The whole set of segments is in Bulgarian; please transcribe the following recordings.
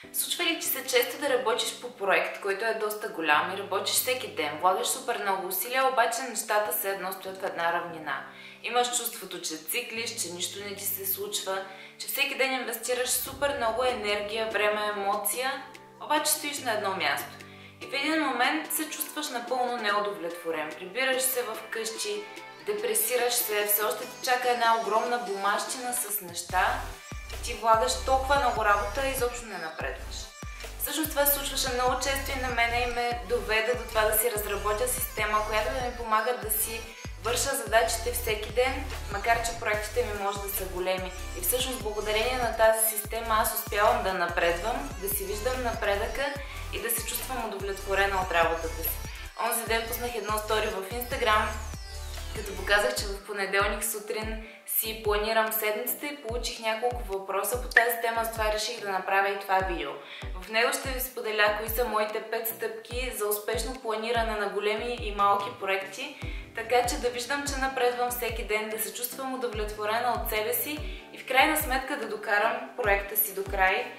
Случва ли ти се често да работиш по проект, който е доста голям и работиш всеки ден, влагаш супер много усилия, обаче нещата все едно стоят в една равнина. Имаш чувството, че циклиш, че нищо не ти се случва, че всеки ден инвестираш супер много енергия, време, емоция, обаче стоиш на едно място. И в един момент се чувстваш напълно неудовлетворен, прибираш се в къщи, депресираш се, все още ти чака една огромна бумащина с неща, ти влагаш толкова много работа и изобщо не напредваш. Всъщност това се случваше много често и на мене и ме доведе до това да си разработя система, която да ми помага да си върша задачите всеки ден, макар че проектите ми може да са големи. И всъщност благодарение на тази система аз успявам да напредвам, да си виждам напредъка и да се чувствам удовлетворена от работата си. Онзи ден пуснах едно стори в Инстаграм, като показах, че в понеделник сутрин си планирам седмицата и получих няколко въпроса по тази тема, с това реших да направя и това видео. В него ще ви споделя кои са моите 5 стъпки за успешно планиране на големи и малки проекти, така че да виждам, че напредвам всеки ден, да се чувствам удовлетворена от себе си и в крайна сметка да докарам проекта си до край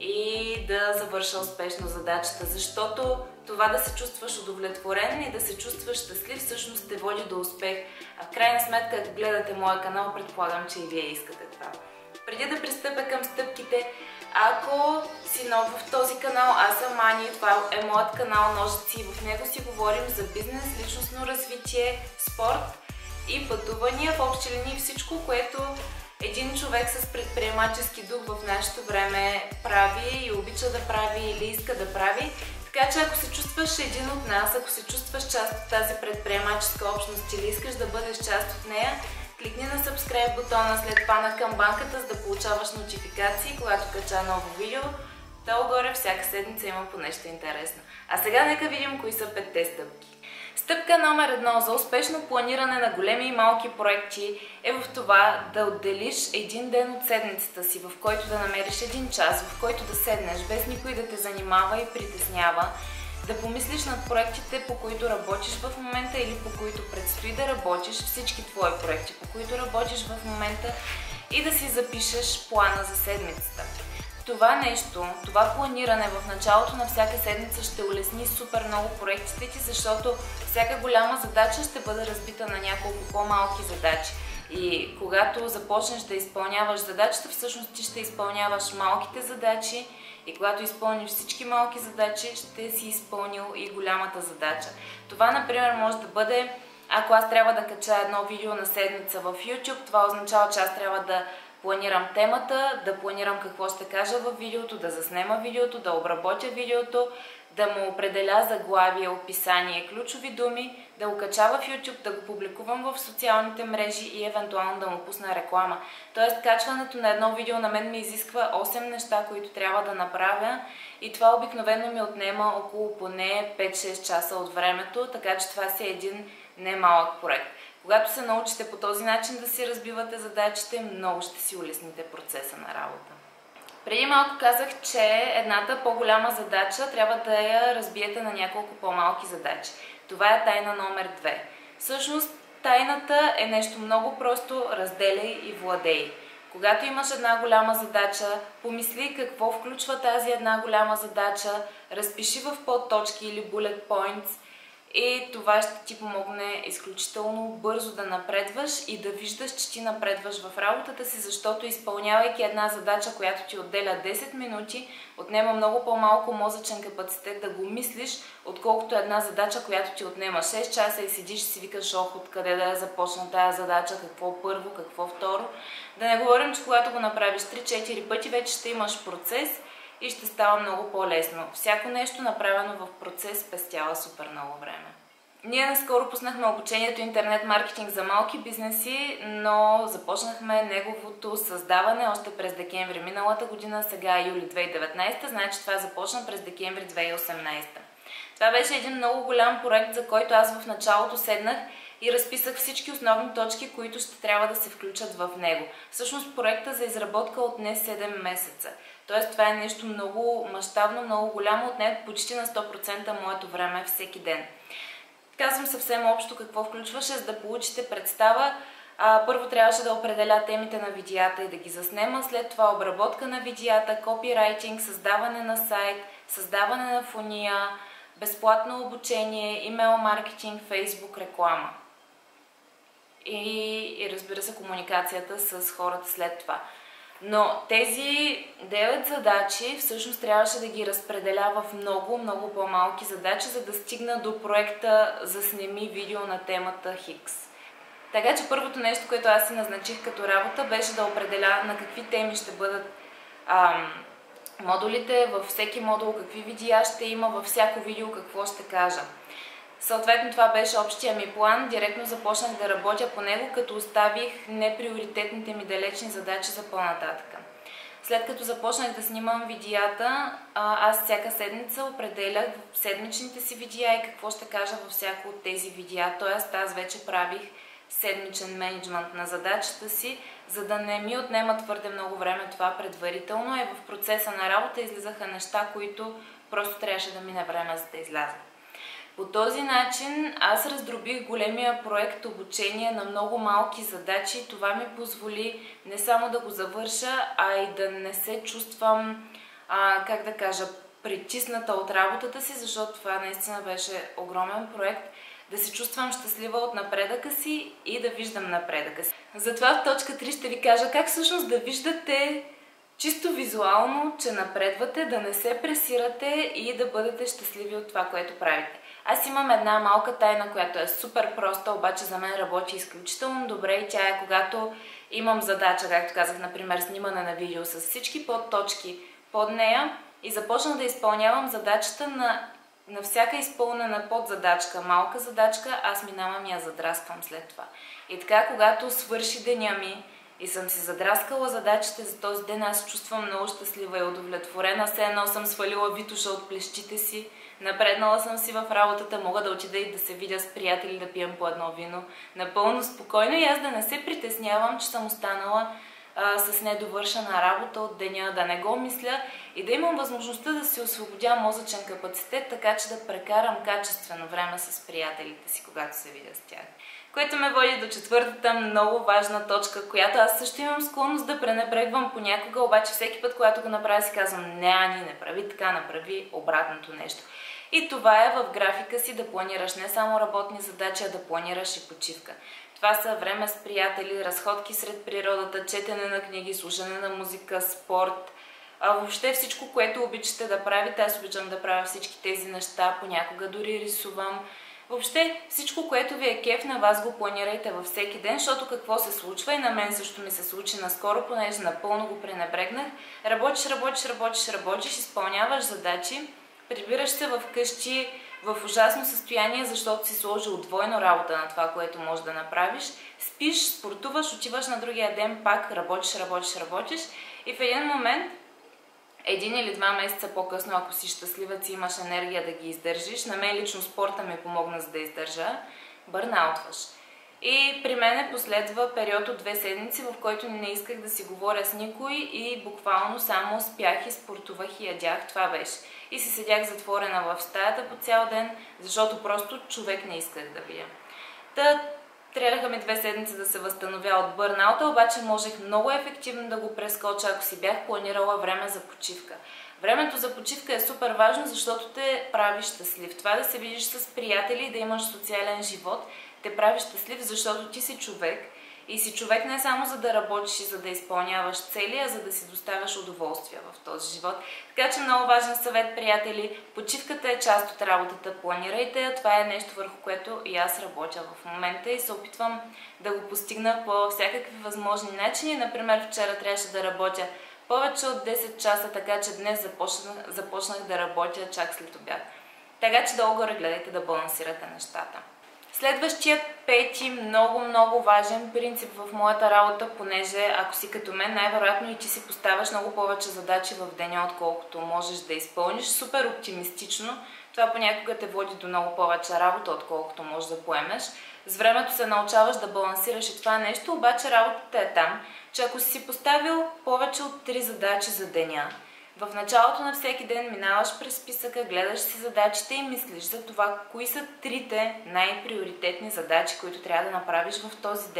и да завърша успешно задачата, защото това да се чувстваш удовлетворен и да се чувстваш щастлив всъщност те води до успех. А в крайна сметка, ако гледате моя канал, предполагам, че и вие искате това. Преди да пристъпя към стъпките, ако си нов в този канал, аз съм Ани, това е моят канал Ножици и в него си говорим за бизнес, личностно развитие, спорт и пътувания, в общи линии всичко, което един човек с предприемачески дух в нашето време прави и обича да прави или иска да прави. Така че ако се чувстваш един от нас, ако се чувстваш част от тази предприемаческа общност или искаш да бъдеш част от нея, кликни на subscribe бутона, след това на камбанката, за да получаваш нотификации, когато кача ново видео. Долу-горе всяка седмица има по нещо интересно. А сега нека видим кои са 5-те стъпки. Стъпка номер 1 за успешно планиране на големи и малки проекти е в това да отделиш един ден от седмицата си, в който да намериш един час, в който да седнеш без никой да те занимава и притеснява, да помислиш над проектите, по които работиш в момента или по които предстои да работиш, всички твои проекти, по които работиш в момента и да си запишеш плана за седмицата. Това нещо, това планиране в началото на всяка седмица ще улесни супер много проектите ти, защото всяка голяма задача ще бъде разбита на няколко по-малки задачи. И когато започнеш да изпълняваш задачата, всъщност ти ще изпълняваш малките задачи и когато изпълниш всички малки задачи, ще си изпълнил и голямата задача. Това, например, може да бъде, ако аз трябва да кача едно видео на седмица в YouTube, това означава, че аз трябва да планирам темата, да планирам какво ще кажа в видеото, да заснема видеото, да обработя видеото, да му определя заглавие, описание, ключови думи, да го кача в YouTube, да го публикувам в социалните мрежи и евентуално да му пусна реклама. Тоест, качването на едно видео на мен ми изисква 8 неща, които трябва да направя и това обикновено ми отнема около поне 5-6 часа от времето, така че това си е един немалък проект. Когато се научите по този начин да си разбивате задачите, много ще си улесните процеса на работа. Преди малко казах, че едната по-голяма задача трябва да я разбиете на няколко по-малки задачи. Това е тайна номер 2. Всъщност, тайната е нещо много просто: разделяй и владей. Когато имаш една голяма задача, помисли какво включва тази една голяма задача, разпиши в подточки или bullet points, и това ще ти помогне изключително бързо да напредваш и да виждаш, че ти напредваш в работата си, защото изпълнявайки една задача, която ти отделя 10 минути, отнема много по-малко мозъчен капацитет да го мислиш, отколкото една задача, която ти отнема 6 часа и седиш и си викаш: ох, откъде да я започна тази задача, какво първо, какво второ. Да не говорим, че когато го направиш 3-4 пъти, вече ще имаш процес и ще става много по-лесно. Всяко нещо, направено в процес, спестява супер много време. Ние наскоро пуснахме обучението интернет маркетинг за малки бизнеси, но започнахме неговото създаване още през декември миналата година, сега е юли 2019, значи това започна през декември 2018. Това беше един много голям проект, за който аз в началото седнах и разписах всички основни точки, които ще трябва да се включат в него. Всъщност проекта за изработка отне 7 месеца. Тоест това е нещо много мащабно, много голямо, отне почти на 100% моето време всеки ден. Казвам съвсем общо какво включваше, за да получите представа. Първо трябваше да определя темите на видеята и да ги заснема, след това обработка на видеята, копирайтинг, създаване на сайт, създаване на фония, безплатно обучение, имейл маркетинг, фейсбук реклама. И разбира се, комуникацията с хората след това. Но тези 9 задачи всъщност трябваше да ги разпределя в много по-малки задачи, за да стигна до проекта "Заснеми видео на темата Хикс". Така че първото нещо, което аз си назначих като работа, беше да определя на какви теми ще бъдат модулите, във всеки модул какви видеа ще има, във всяко видео какво ще кажа. Съответно това беше общия ми план, директно започнах да работя по него, като оставих неприоритетните ми далечни задачи за по-нататъка. След като започнах да снимам видеята, аз всяка седмица определях седмичните си видеа и какво ще кажа във всяко от тези видеа, т.е. аз вече правих седмичен мениджмънт на задачата си, за да не ми отнема твърде много време това предварително, и в процеса на работа излизаха неща, които просто трябваше да мине време, за да излязат. По този начин аз раздробих големия проект обучение на много малки задачи. Това ми позволи не само да го завърша, а и да не се чувствам, как да кажа, притисната от работата си, защото това наистина беше огромен проект. Да се чувствам щастлива от напредъка си и да виждам напредъка си. Затова в точка 3 ще ви кажа как всъщност да виждате чисто визуално, че напредвате, да не се пресирате и да бъдете щастливи от това, което правите. Аз имам една малка тайна, която е супер проста, обаче за мен работи изключително добре, и тя е когато имам задача, както казах, например, снимане на видео с всички подточки под нея, и започна да изпълнявам задачата на всяка изпълнена подзадачка, малка задачка, аз минавам и я задрасквам след това. И така, когато свърши деня ми и съм си задраскала задачите за този ден, аз чувствам много щастлива и удовлетворена, все едно съм свалила витуша от плещите си, напреднала съм си в работата, мога да отида и да се видя с приятели, да пием по едно вино, напълно спокойно, и аз да не се притеснявам, че съм останала с недовършена работа от деня, да не го мисля и да имам възможността да си освободя мозъчен капацитет, така че да прекарам качествено време с приятелите си, когато се видя с тях. Което ме води до четвъртата много важна точка, която аз също имам склонност да пренебрегвам понякога, обаче всеки път, когато го направя, си казвам: не, Ани, не прави така, направи обратното нещо. И това е в графика си да планираш не само работни задачи, а да планираш и почивка. Това са време с приятели, разходки сред природата, четене на книги, слушане на музика, спорт. Въобще всичко, което обичате да правите, аз обичам да правя всички тези неща, понякога дори рисувам. Въобще всичко, което ви е кеф, на вас го планирайте във всеки ден, защото какво се случва, и на мен също ми се случи наскоро, понеже напълно го пренебрегнах. Работиш, изпълняваш задачи, прибираш се вкъщи в ужасно състояние, защото си сложил двойно работа на това, което можеш да направиш. Спиш, спортуваш, отиваш на другия ден, пак работиш и в един момент, 1 или 2 месеца по-късно, ако си щастливец и имаш енергия да ги издържиш, на мен лично спорта ми помогна за да издържа, бърнаутваш. И при мен последва период от 2 седмици, в който не исках да си говоря с никой и буквално само спях и спортувах и ядях, това беше. И си седях затворена в стаята по цял ден, защото просто човек не исках да видя. Трябваха ми 2 седмици да се възстановя от бърнаута, обаче можех много ефективно да го прескоча, ако си бях планирала време за почивка. Времето за почивка е супер важно, защото те прави щастлив. Това да се видиш с приятели и да имаш социален живот те прави щастлив, защото ти си човек. И си човек не само за да работиш и за да изпълняваш цели, а за да си доставяш удоволствие в този живот. Така че много важен съвет, приятели. Почивката е част от работата. Планирайте я. Това е нещо, върху което и аз работя в момента и се опитвам да го постигна по всякакви възможни начини. Например, вчера трябваше да работя повече от 10 часа, така че днес започнах да работя чак след обяд. Така че долу-горе гледайте да балансирате нещата. Следващият 5-ти много важен принцип в моята работа, понеже ако си като мен, най-вероятно и ти си поставяш много повече задачи в деня, отколкото можеш да изпълниш, супер оптимистично. Това понякога те води до много повече работа, отколкото можеш да поемеш. С времето се научаваш да балансираш и това нещо, обаче работата е там, че ако си поставил повече от 3 задачи за деня, в началото на всеки ден минаваш през списъка, гледаш си задачите и мислиш за това, кои са 3-те най-приоритетни задачи, които трябва да направиш в този ден.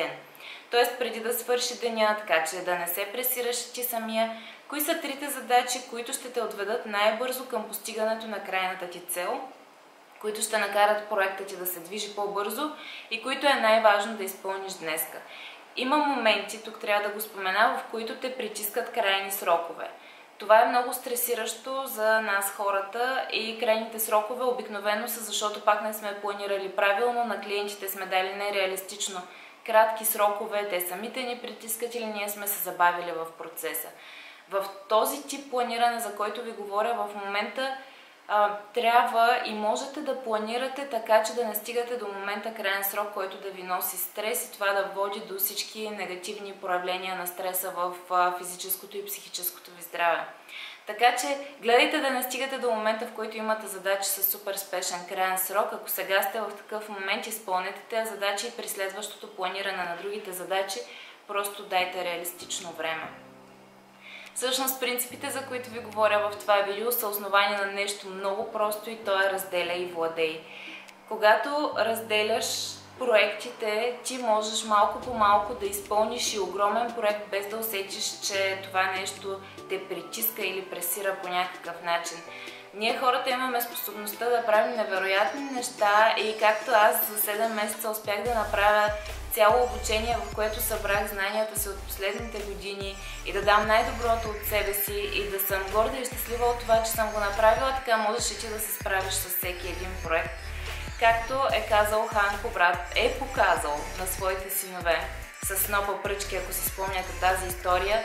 Тоест преди да свърши деня, така че да не се пресираш ти самия, кои са трите задачи, които ще те отведат най-бързо към постигането на крайната ти цел, които ще накарат проекта ти да се движи по-бързо и които е най-важно да изпълниш днеска. Има моменти, тук трябва да го спомена, в които те притискат крайни срокове. Това е много стресиращо за нас хората и крайните срокове обикновено са, защото пак не сме планирали правилно, на клиентите сме дали нереалистично кратки срокове, те самите ни притискат или ние сме се забавили в процеса. В този тип планиране, за който ви говоря в момента, трябва и можете да планирате така, че да не стигате до момента крайен срок, който да ви носи стрес и това да води до всички негативни проявления на стреса в физическото и психическото ви здраве. Така че гледайте да не стигате до момента, в който имате задачи с супер спешен крайен срок. Ако сега сте в такъв момент, изпълнете тези задачи и при следващото планиране на другите задачи просто дайте реалистично време. Всъщност принципите, за които ви говоря в това видео, са основани на нещо много просто и то е разделяй и владей. Когато разделяш проектите, ти можеш малко по малко да изпълниш и огромен проект, без да усетиш, че това нещо те притиска или пресира по някакъв начин. Ние хората имаме способността да правим невероятни неща и както аз за 7 месеца успях да направя цяло обучение, в което събрах знанията си от последните години и да дам най-доброто от себе си и да съм горда и щастлива от това, че съм го направила, така можеш и ти да се справиш с всеки един проект. Както е казал Ханко брат, е показал на своите синове с снопа пръчки, ако си спомняте тази история.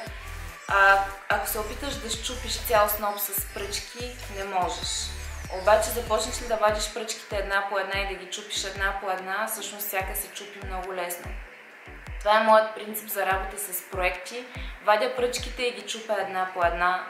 Ако се опиташ да счупиш цял сноп с пръчки, не можеш. Обаче започнеш ли да вадиш пръчките една по една и да ги чупиш една по една, всъщност всяка се чупи много лесно. Това е моят принцип за работа с проекти. Вадя пръчките и ги чупя една по една.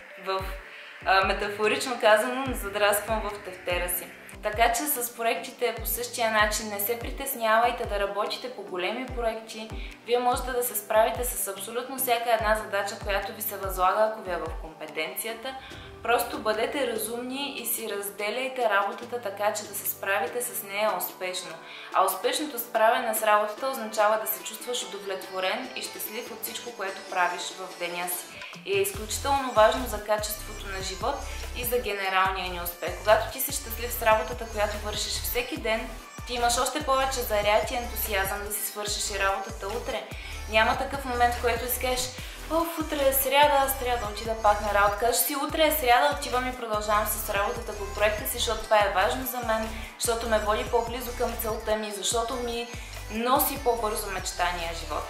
Метафорично казано, задрасквам в тефтера си. Така че с проектите по същия начин не се притеснявайте да работите по големи проекти. Вие можете да се справите с абсолютно всяка една задача, която ви се възлага, ако ви е в компетенцията. Просто бъдете разумни и си разделяйте работата така, че да се справите с нея успешно. А успешното справяне с работата означава да се чувстваш удовлетворен и щастлив от всичко, което правиш в деня си. И е изключително важно за качеството на живот и за генералния ни успех. Когато ти си щастлив с работата, която вършиш всеки ден, ти имаш още повече заряд и ентусиазъм да си свършиш и работата утре. Няма такъв момент, в който си кажеш: утре е сряда, аз трябва да отида пак на работа. Кажеш си: утре е сряда, отивам и продължавам с работата по проекта си, защото това е важно за мен, защото ме води по-близо към целта ми, защото ми носи по-бързо мечтания живот.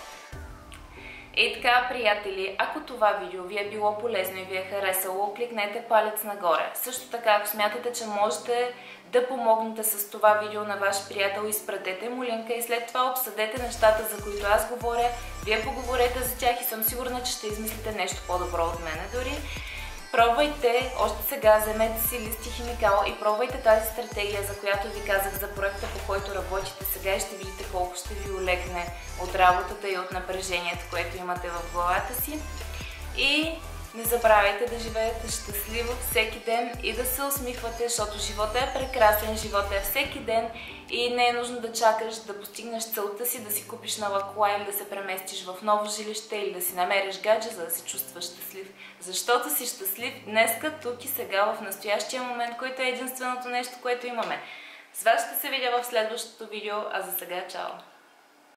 И така, приятели, ако това видео ви е било полезно и ви е харесало, кликнете палец нагоре. Също така, ако смятате, че можете да помогнете с това видео на ваш приятел, изпратете му линка и след това обсъдете нещата, за които аз говоря. Вие поговорете за тях и съм сигурна, че ще измислите нещо по-добро от мене дори. Пробвайте, още сега вземете си лист и химикал и пробвайте тази стратегия, за която ви казах, за проекта, по който работите сега и ще видите колко ще ви олегне от работата и от напрежението, което имате в главата си. И не забравяйте да живеете щастливо всеки ден и да се усмихвате, защото живота е прекрасен, живота е всеки ден и не е нужно да чакаш да постигнеш целта си, да си купиш нова кола или да се преместиш в ново жилище или да си намериш гадже, за да се чувстваш щастлив. Защото си щастлив днеска, тук и сега, в настоящия момент, който е единственото нещо, което имаме. С вас ще се видя в следващото видео, а за сега чао!